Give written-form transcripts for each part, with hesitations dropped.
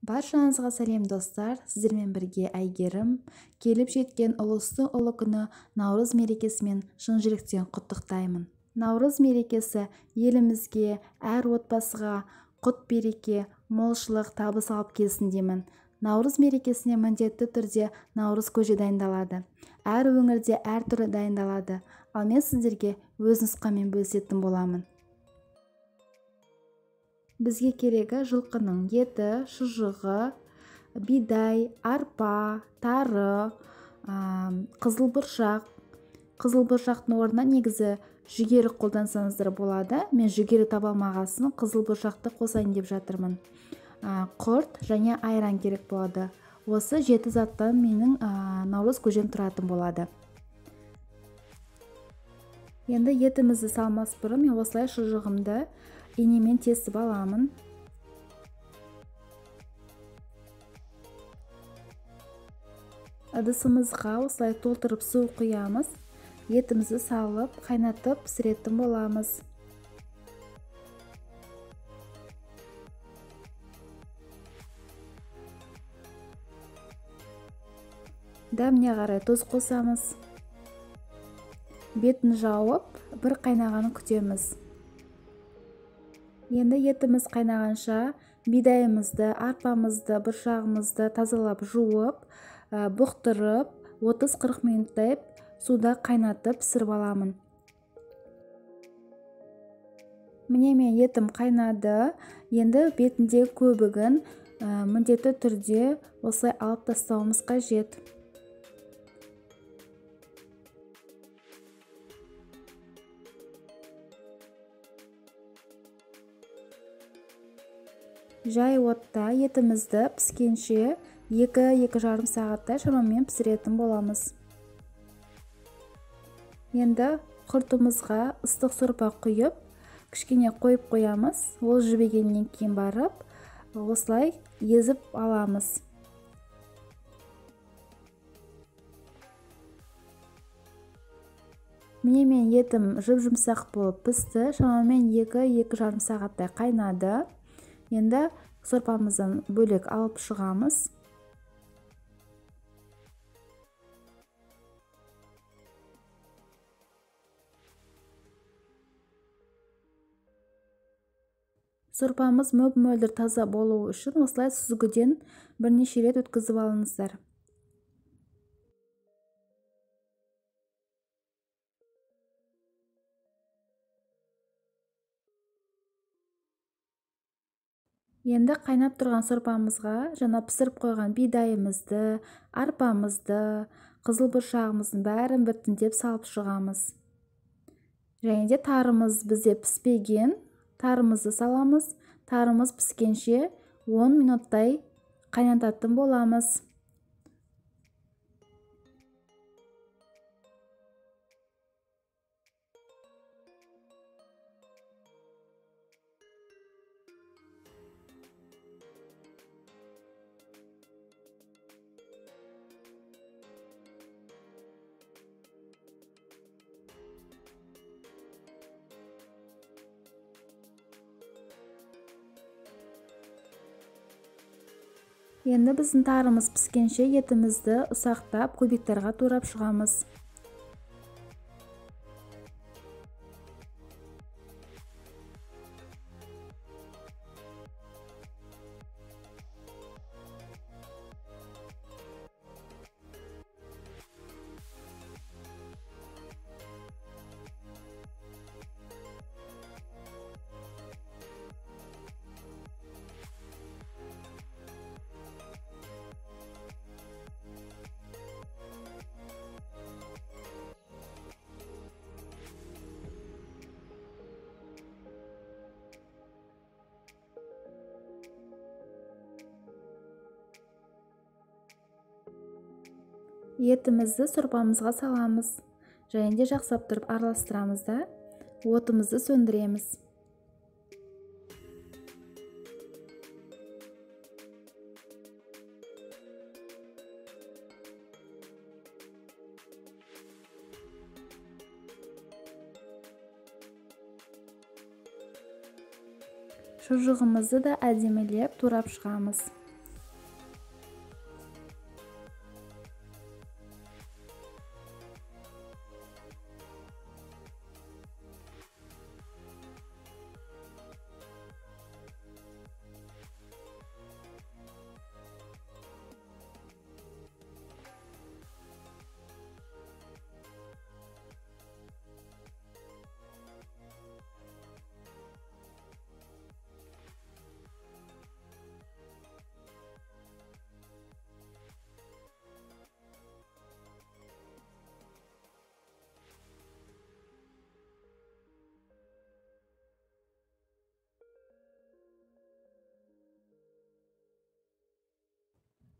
Баршаңызға сәлем достар, сіздермен бірге Әйгерім. Келіп жеткен ұлыстың ұлы күні Наурыз мерекесімен шын жүректен құттықтаймын. Наурыз мерекесі елімізге, әр отбасыға құт береке, молшылық, табыс алып келсін деймін. Наурыз мерекесіне міндетті түрде наурыз көже дайындалады. Әр өңірде әр түрі дайындалады. Ал мен сіздерге өз нұсқаммен бөлісетін боламын. Бізге керегі жылқының еті, шұжығы, бидай, арпа, тары, қызылбұршақ. Қызылбұршақтың орнына негізі жүгері қолдансаңыздар болады. Мен жүгері таба алмағасын қызылбұршақты қосайын деп жатырмын. Құрт және айран керек болады. Осы 7 заттан менің наурыз көжем тұратын болады. Енді етімізді салмас бұрын мен осылай шұжығымды инемен тесіп аламын. Ыдысымызға осылай толтырып су құямыз. Етімізді салып, қайнатып пісіретін боламыз. Дәміне қарай тұз қосамыз. Бетін жауып, бір қайнағанын күтеміз. Енді етіміз қайнағанша бидайымызды, арпамызды, бұршағымызды тазалап жуып, бұқтырып, 30-40 минуттай суда қайнатып пісіріп аламын. Міне мен етім қайнады. Енді бетіндегі көбігін міндетті түрде осылай алып тастауымыз қажет. Жай отта етімізді піскенше 2-2,5 сағаттай шамамен пісіретін боламыз. Енді құртымызға ыстық сорпа құйып, кішкене қойып қоямыз. Ол жібегеннен кейін барып, осылай езіп аламыз. Міне мен етім жып-жұмсақ болып пісті. Шамамен 2-2,5 сағаттай қайнады. Енді сорпамыздан бөлек алып шығамыз. Сорпамыз мөп-мөлдір таза болуы үшін осылай сүзгіден бірнеше рет өткізіп алыңыздар. Енді қайнап тұрған сорпамызға жаңа пісіріп қойған бидайымызды, арпамызды, қызылбұршағымыздың бәрін біртіндеп салып шығамыз. Және де тарымыз бізде піспеген, тарымызды саламыз. Тарымыз піскенше 10 минуттай қайнататын боламыз. Енді біздің тарымыз піскенше етімізді ұсақтап көбіктарға турап шығамыз. Етімізді сорпамызға саламыз. Және де жақсылап тұрып араластырамыз да отымызды сөндіреміз. Шұжығымызды да әдемілеп турап шығамыз.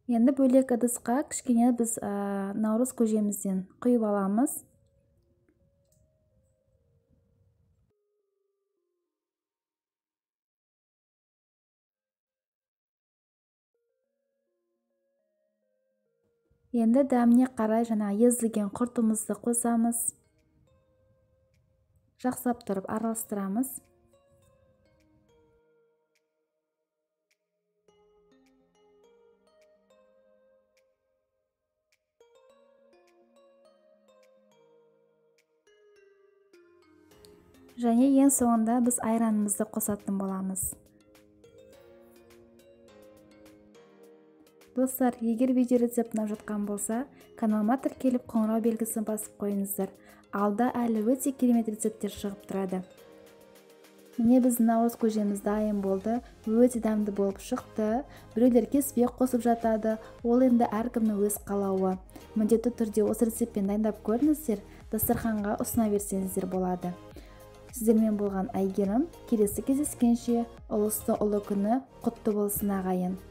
Енді бөлек ыдысқа кішкене біз наурыз көжемізден құйып аламыз. Енді дәміне қарай езілген құртымызды қосамыз. Жақсылап тұрып араластырамыз. Және ең соңында біз айранымызды қосатын боламыз. Достар, егер видео рецепт ұнап жатқан болса, каналыма тіркеліп қоңырау белгісін басып қойыңыздар. Алда әлі өте керемет рецепттер шығып тұрады. Міне біздің наурыз көжеміз дайын болды. Өте дәмді болып шықты. Біреулер кеспе қосып жатады. Ол енді әркімнің өз қалауы. Міндетті түрде осы рецептпен дайындап көріңіздер, дастарханға ұсына берсеңіздер болады. Сіздермен болған Әйгерім. Келесі кездескенше ұлыстың ұлы күні құтты болсын ағайын.